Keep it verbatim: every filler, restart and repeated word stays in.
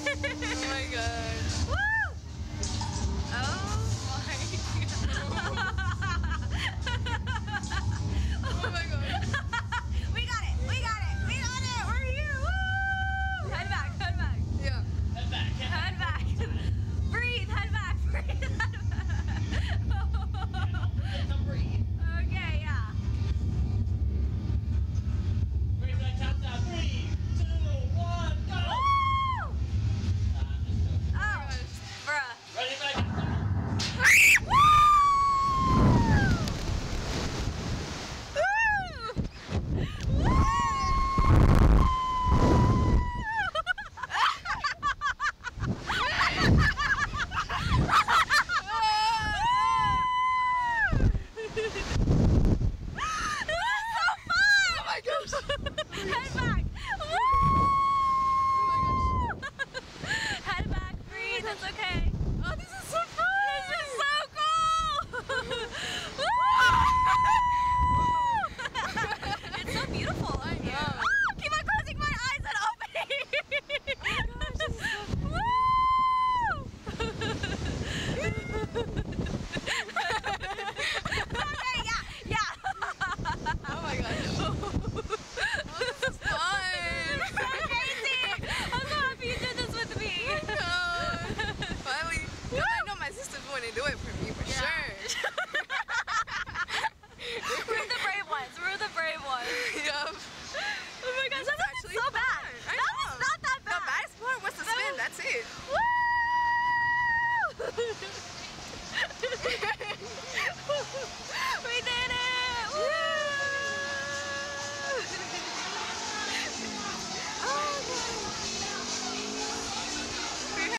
Oh my gosh. Woo! Oh my Oh my god. We got it! We got it! We got it! We're here! Woo! Head back, head back. Yeah. Head back. Head back. Breathe, head back. Breathe, head back. Come breathe. Okay, yeah. Breathe when I count down. Three, two, one, go! Woo! Uh, let's go. Oh, bruh. Ready when I count down. Head back! Woo! Head back, breathe, it's okay. Oh, this is so fun! This is so cool! It's so beautiful. I know. Oh, keep on closing my eyes and opening. Oh my gosh, this is so fun. Okay, yeah, yeah. Oh my gosh. Oh, this is fun. So crazy. I'm so happy you did this with me. Oh, finally. I know my sisters want to do it for me for Yeah. sure. We're the brave ones. We're the brave ones. Yup. Oh my gosh, that's actually actually so bad. fun. I That know. was not that The bad. baddest part was the That spin. was- That's it. Woo!